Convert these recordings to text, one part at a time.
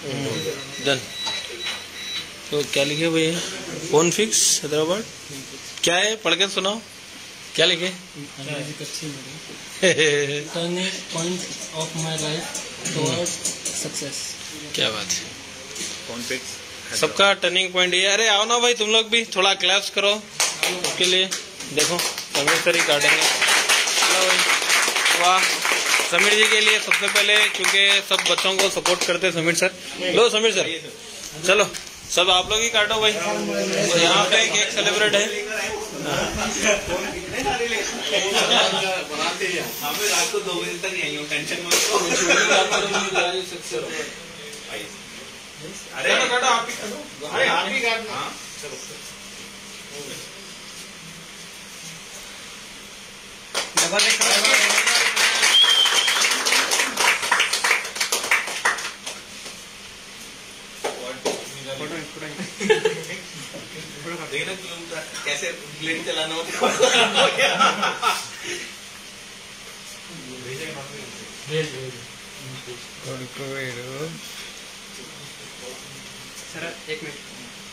Done. तो क्या लिखे भैया? Phone fix Hyderabad. क्या है, पढ़ के सुनाओ, क्या लिखे? Turning point of my life toward success. क्या बात है, फोन फिक्स सबका टर्निंग पॉइंट ये। अरे आओ ना भाई, तुम लोग भी थोड़ा क्लैप्स करो उसके लिए। देखो समीर सर ही काटेंगे। चलो भाई, वाह समीर जी के लिए सबसे पहले, क्योंकि सब बच्चों को सपोर्ट करते हैं समीर सर। लो समीर सर, चलो सब आप लोग ही काटो भाई। तो यहाँ पे केक सेलिब्रेट है। रात को 2 बजे तक यही हूँ, टेंशन मत लो। अरे काटो, आप ही काटो। अरे आप ही काटना। चलो देखना कैसे ब्लेड चलाना होता सर 1 मिनट।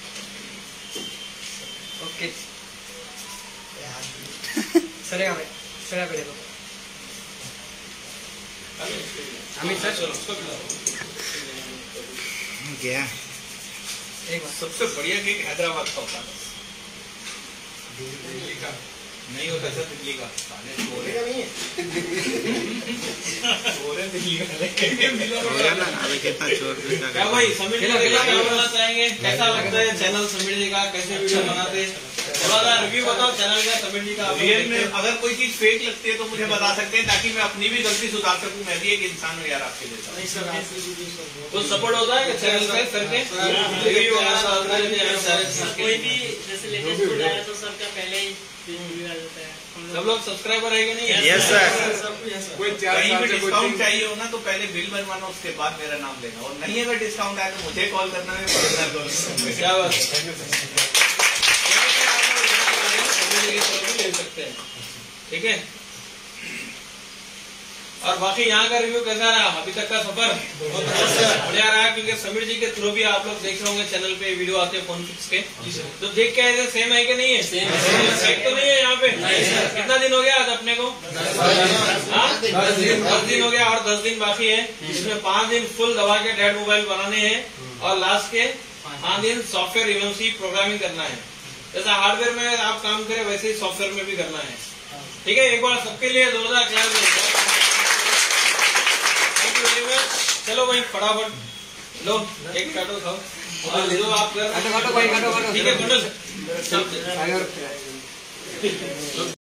ओके सर देखो अमित सर क्या एक बार। सबसे बढ़िया केक हैदराबाद का होता है, दिल्ली का नहीं होता सर। दिल्ली का चोरे का नहीं है, चोरे दिल्ली का ना। अभी कितना चोर क्या भाई? समीर जी क्या बोलना चाहेंगे? कैसा लगता है चैनल समीर जी का? कैसे वीडियो बनाते हैं? थोड़ा सा रिव्यू बताओ चैनल का, समीर जी का। रियल में अगर कोई चीज फेक लगती है तो मुझे बता सकते हैं, ताकि मैं अपनी भी गलती सुधार सकूं। मैं भी एक इंसान हूँ यार आपके जैसा। तो सपोर्ट होता है चैनल पे सर के रिव्यू वगैरह? कोई भी जैसे लेटेस्ट फूड आया तो सर का पहले ही वीडियो आ जाता है। सब लोग सब्सक्राइबर है कि नहीं? Yes sir. कोई कहीं भी डिस्काउंट चाहिए हो ना तो पहले बिल बनवाना, उसके बाद मेरा नाम लेना। और नहीं अगर डिस्काउंट आया तो मुझे कॉल करना है। क्या बात है, ले सकते हैं, ठीक है। और बाकी यहाँ का रिव्यू कैसा रहा अभी तक का सफर? बहुत बढ़िया रहा, क्योंकि समीर जी के थ्रू भी आप लोग देख रहे होंगे चैनल पे वीडियो आते हैं फोन फिक्स के। तो देख के ऐसे सेम है कि नहीं है? सेम तो नहीं है यहाँ पे। कितना दिन हो गया आज अपने को? 10 दिन हो गया और 10 दिन बाकी है। इसमें 5 दिन फुल दबा के डेड मोबाइल बनाने हैं और लास्ट के 5 दिन सॉफ्टवेयर इवेंसी प्रोग्रामिंग करना है। जैसा हार्डवेयर में आप काम करें वैसे ही सॉफ्टवेयर में भी करना है, ठीक है। एक बार सबके लिए जोरदार क्लैप दो। चलो भाई फटाफट लो एक काटो खाओ और जो आप कर, ठीक है।